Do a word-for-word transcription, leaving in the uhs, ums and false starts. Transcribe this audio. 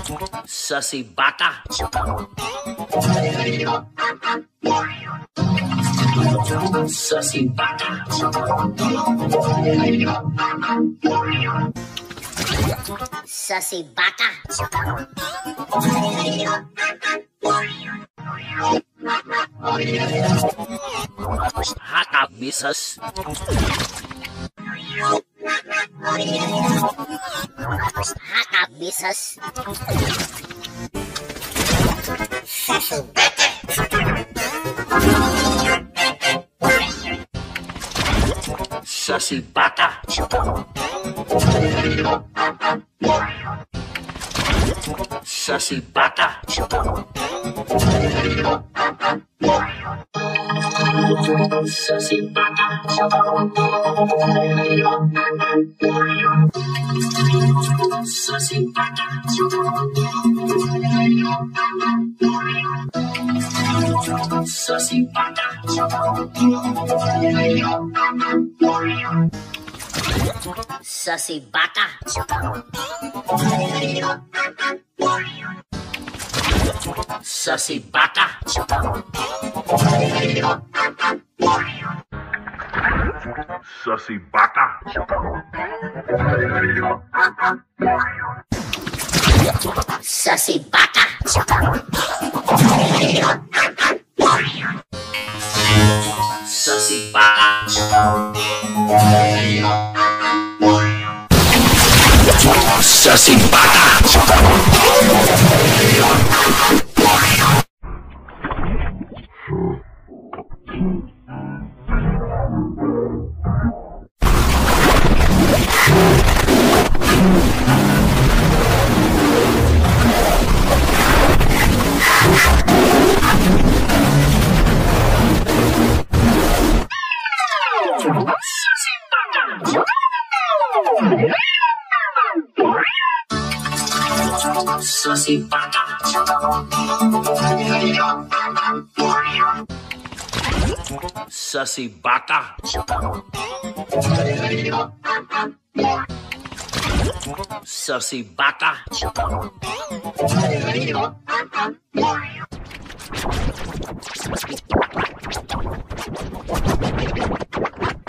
Sussy Baka. Sussy Baka. Sussy Baka. Haka bisas. Haka bisas. Sussy Baka. Sussy Baka. Sussy Baka. Sussy Baka. Sussy Baka. Sussy Baka. Sussy Baka. Sussy Baka. Sussy Baka. Sussy Baka. Sussy Baka. Sussy Baka. Sussy Baka. Sussy Baka. Sussy Baka. Sussy Baka.